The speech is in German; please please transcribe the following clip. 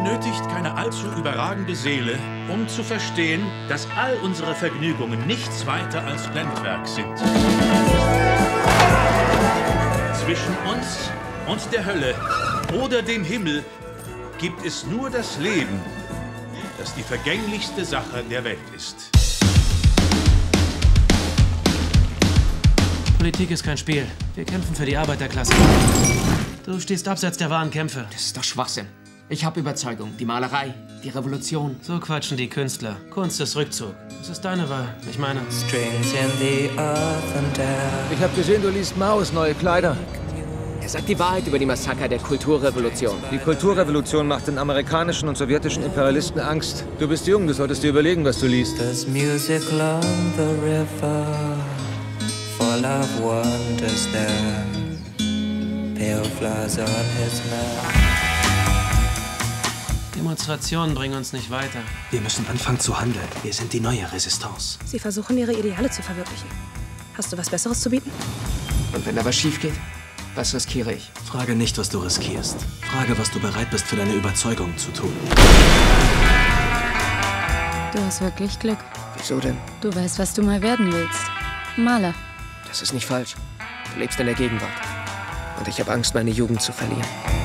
benötigt keine allzu überragende Seele, um zu verstehen, dass all unsere Vergnügungen nichts weiter als Blendwerk sind. Zwischen uns und der Hölle oder dem Himmel gibt es nur das Leben, das die vergänglichste Sache der Welt ist. Politik ist kein Spiel. Wir kämpfen für die Arbeiterklasse. Du stehst abseits der wahren Kämpfe. Das ist doch Schwachsinn. Ich habe Überzeugung. Die Malerei, die Revolution. So quatschen die Künstler. Kunst ist Rückzug. Das ist deine Wahl. Ich meine... Ich habe gesehen, du liest Maos neue Kleider. Er sagt die Wahrheit über die Massaker der Kulturrevolution. Die Kulturrevolution macht den amerikanischen und sowjetischen Imperialisten Angst. Du bist jung, du solltest dir überlegen, was du liest. Full of wonders there, pale flowers on his mouth. Demonstrationen bringen uns nicht weiter. Wir müssen anfangen zu handeln. Wir sind die neue Resistance. Sie versuchen, ihre Ideale zu verwirklichen. Hast du was Besseres zu bieten? Und wenn da was schief geht, was riskiere ich? Frage nicht, was du riskierst. Frage, was du bereit bist, für deine Überzeugung zu tun. Du hast wirklich Glück. Wieso denn? Du weißt, was du mal werden willst. Maler. Das ist nicht falsch. Du lebst in der Gegenwart. Und ich habe Angst, meine Jugend zu verlieren.